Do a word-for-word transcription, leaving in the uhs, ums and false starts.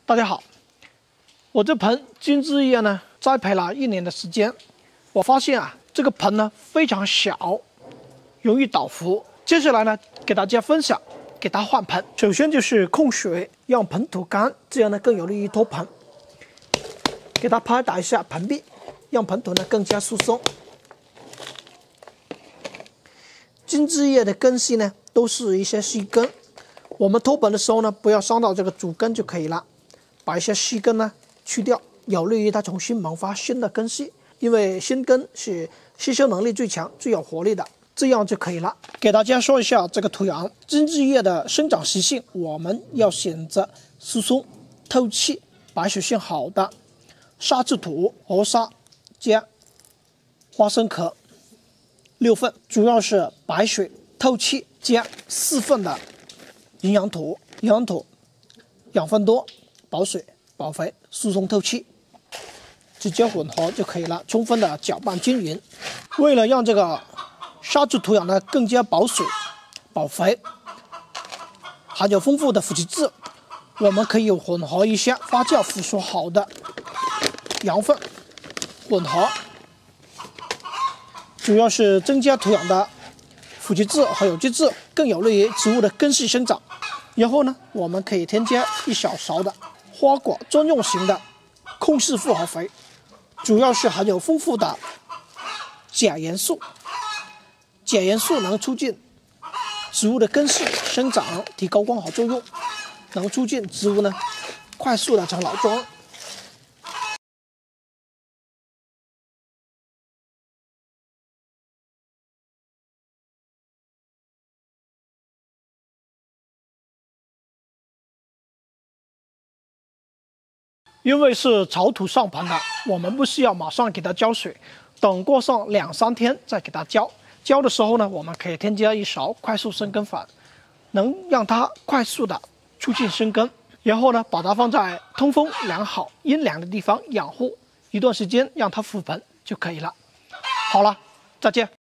大家好，我这盆金枝叶呢，栽培了一年的时间，我发现啊，这个盆呢非常小，容易倒伏。接下来呢，给大家分享，给它换盆。首先就是控水，让盆土干，这样呢更有利于脱盆。给它拍打一下盆壁，让盆土呢更加疏松。金枝叶的根系呢，都是一些细根，我们脱盆的时候呢，不要伤到这个主根就可以了。把一些细根呢去掉，有利于它重新萌发新的根系，因为新根是吸收能力最强、最有活力的，这样就可以了。给大家说一下这个土壤，金枝叶的生长习性，我们要选择疏松、透气、白水性好的沙质土、河沙加花生壳六份，主要是白水、透气加四份的营养土，营养土养分多。保水、保肥、疏松透气，直接混合就可以了，充分的搅拌均匀。为了让这个沙质土壤呢更加保水、保肥，含有丰富的腐殖质，我们可以混合一些发酵腐熟好的羊粪混合，主要是增加土壤的腐殖质和有机质，更有利于植物的根系生长。然后呢，我们可以添加一小勺的花果专用型的控制复合肥，主要是含有丰富的钾元素。钾元素能促进植物的根系生长，提高光合作用，能促进植物呢快速的成老桩。因为是草土上盆的，我们不需要马上给它浇水，等过上两三天再给它浇。浇的时候呢，我们可以添加一勺快速生根粉，能让它快速的促进生根。然后呢，把它放在通风良好、阴凉的地方养护一段时间，让它复盆就可以了。好了，再见。